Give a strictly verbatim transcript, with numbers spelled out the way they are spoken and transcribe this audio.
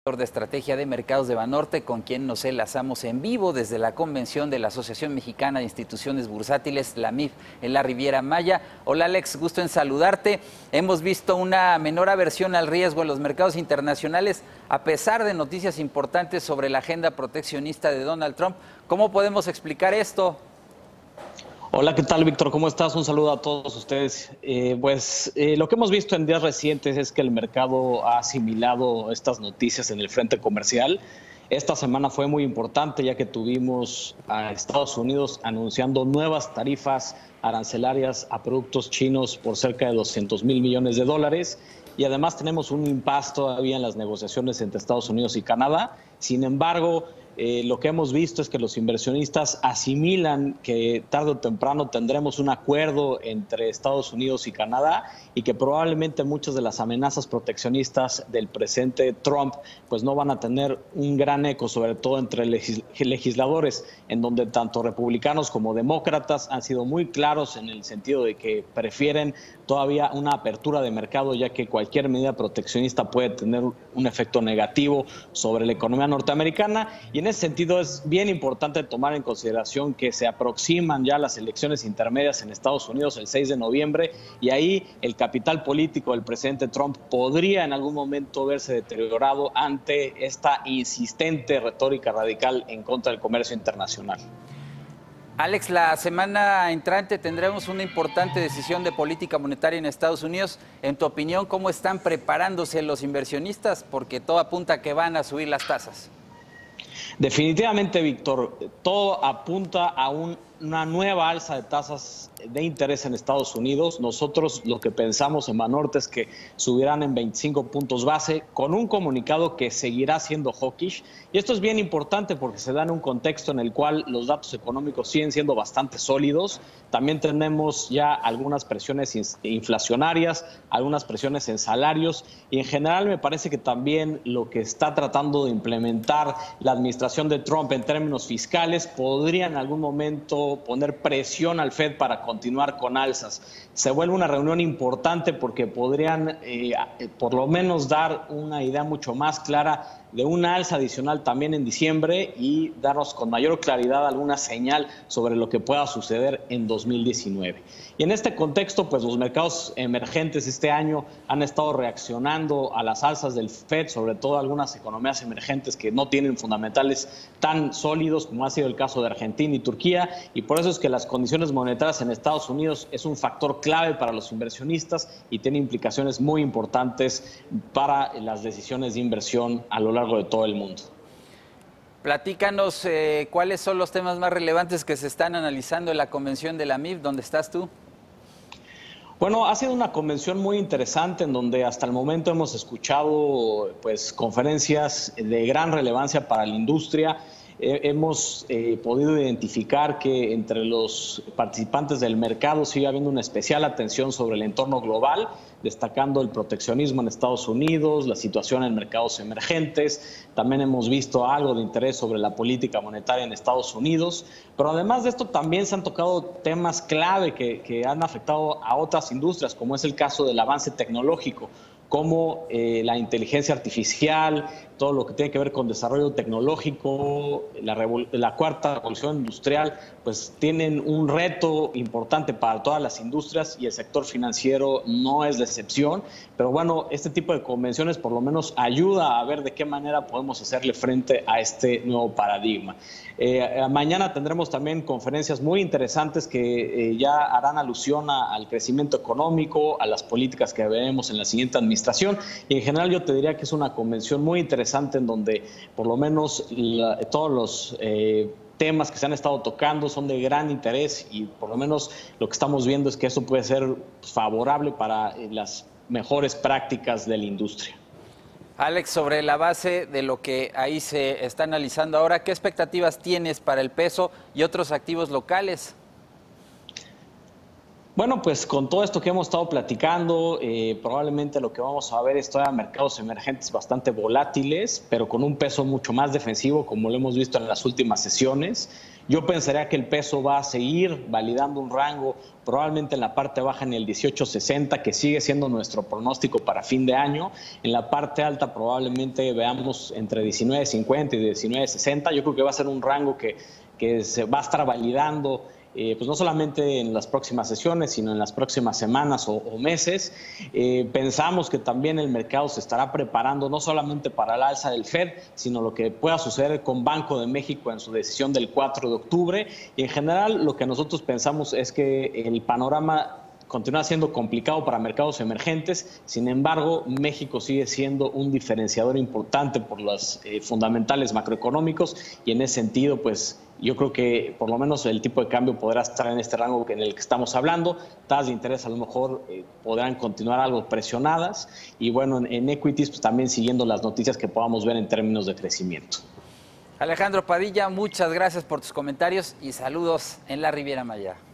De estrategia de mercados de Banorte, con quien nos enlazamos en vivo desde la convención de la Asociación Mexicana de Instituciones Bursátiles, la M I B, en la Riviera Maya. Hola Alex, gusto en saludarte. Hemos visto una menor aversión al riesgo en los mercados internacionales, a pesar de noticias importantes sobre la agenda proteccionista de Donald Trump. ¿Cómo podemos explicar esto? Hola, ¿qué tal, Víctor? ¿Cómo estás? Un saludo a todos ustedes. Eh, pues eh, lo que hemos visto en días recientes es que el mercado ha asimilado estas noticias en el frente comercial. Esta semana fue muy importante ya que tuvimos a Estados Unidos anunciando nuevas tarifas arancelarias a productos chinos por cerca de doscientos mil millones de dólares. Y además tenemos un impasse todavía en las negociaciones entre Estados Unidos y Canadá. Sin embargo, Eh, lo que hemos visto es que los inversionistas asimilan que tarde o temprano tendremos un acuerdo entre Estados Unidos y Canadá y que probablemente muchas de las amenazas proteccionistas del presidente Trump pues no van a tener un gran eco, sobre todo entre legis legisladores, en donde tanto republicanos como demócratas han sido muy claros en el sentido de que prefieren todavía una apertura de mercado, ya que cualquier medida proteccionista puede tener un efecto negativo sobre la economía norteamericana. Y en ese sentido es bien importante tomar en consideración que se aproximan ya las elecciones intermedias en Estados Unidos el seis de noviembre y ahí el capital político del presidente Trump podría en algún momento verse deteriorado ante esta insistente retórica radical en contra del comercio internacional. Alex, la semana entrante tendremos una importante decisión de política monetaria en Estados Unidos. En tu opinión, ¿cómo están preparándose los inversionistas? Porque todo apunta a que van a subir las tasas. Definitivamente, Víctor, todo apunta a un, una nueva alza de tasas de interés en Estados Unidos. Nosotros lo que pensamos en Banorte es que subirán en veinticinco puntos base con un comunicado que seguirá siendo hawkish. Y esto es bien importante porque se da en un contexto en el cual los datos económicos siguen siendo bastante sólidos. También tenemos ya algunas presiones inflacionarias, algunas presiones en salarios y en general me parece que también lo que está tratando de implementar la administración de Trump en términos fiscales podría en algún momento poner presión al Fed para continuar con alzas. Se vuelve una reunión importante porque podrían eh, por lo menos dar una idea mucho más clara de una alza adicional también en diciembre y darnos con mayor claridad alguna señal sobre lo que pueda suceder en dos mil diecinueve. Y en este contexto, pues los mercados emergentes este año han estado reaccionando a las alzas del Fed, sobre todo algunas economías emergentes que no tienen fundamentales tan sólidos como ha sido el caso de Argentina y Turquía, y por eso es que las condiciones monetarias en Estados Unidos es un factor clave para los inversionistas y tiene implicaciones muy importantes para las decisiones de inversión a lo largo de todo el mundo. Platícanos eh, cuáles son los temas más relevantes que se están analizando en la convención de la M I B. ¿Dónde estás tú? Bueno, ha sido una convención muy interesante en donde hasta el momento hemos escuchado pues, conferencias de gran relevancia para la industria. Eh, hemos eh, podido identificar que entre los participantes del mercado sigue habiendo una especial atención sobre el entorno global, destacando el proteccionismo en Estados Unidos, la situación en mercados emergentes. También hemos visto algo de interés sobre la política monetaria en Estados Unidos. Pero además de esto también se han tocado temas clave que, que han afectado a otras industrias, como es el caso del avance tecnológico, como eh, la inteligencia artificial, todo lo que tiene que ver con desarrollo tecnológico, la, la cuarta revolución industrial, pues tienen un reto importante para todas las industrias y el sector financiero no es la excepción. Pero bueno, este tipo de convenciones por lo menos ayuda a ver de qué manera podemos hacerle frente a este nuevo paradigma. Eh, mañana tendremos también conferencias muy interesantes que eh, ya harán alusión a, al crecimiento económico, a las políticas que veremos en la siguiente administración. Y en general yo te diría que es una convención muy interesante en donde por lo menos la, todos los eh, temas que se han estado tocando son de gran interés y por lo menos lo que estamos viendo es que eso puede ser favorable para eh, las mejores prácticas de la industria. Alex, sobre la base de lo que ahí se está analizando ahora, ¿qué expectativas tienes para el peso y otros activos locales? Bueno, pues con todo esto que hemos estado platicando, eh, probablemente lo que vamos a ver es todavía mercados emergentes bastante volátiles, pero con un peso mucho más defensivo, como lo hemos visto en las últimas sesiones. Yo pensaría que el peso va a seguir validando un rango, probablemente en la parte baja en el dieciocho sesenta, que sigue siendo nuestro pronóstico para fin de año. En la parte alta probablemente veamos entre diecinueve cincuenta y diecinueve sesenta. Yo creo que va a ser un rango que, que se va a estar validando Eh, pues no solamente en las próximas sesiones, sino en las próximas semanas o, o meses. Eh, pensamos que también el mercado se estará preparando no solamente para el alza del Fed, sino lo que pueda suceder con Banco de México en su decisión del cuatro de octubre. Y en general lo que nosotros pensamos es que el panorama continúa siendo complicado para mercados emergentes. Sin embargo, México sigue siendo un diferenciador importante por los eh, fundamentales macroeconómicos, y en ese sentido, pues yo creo que por lo menos el tipo de cambio podrá estar en este rango en el que estamos hablando. Tasas de interés a lo mejor eh, podrán continuar algo presionadas, y bueno, en, en equities pues también siguiendo las noticias que podamos ver en términos de crecimiento. Alejandro Padilla, muchas gracias por tus comentarios y saludos en la Riviera Maya.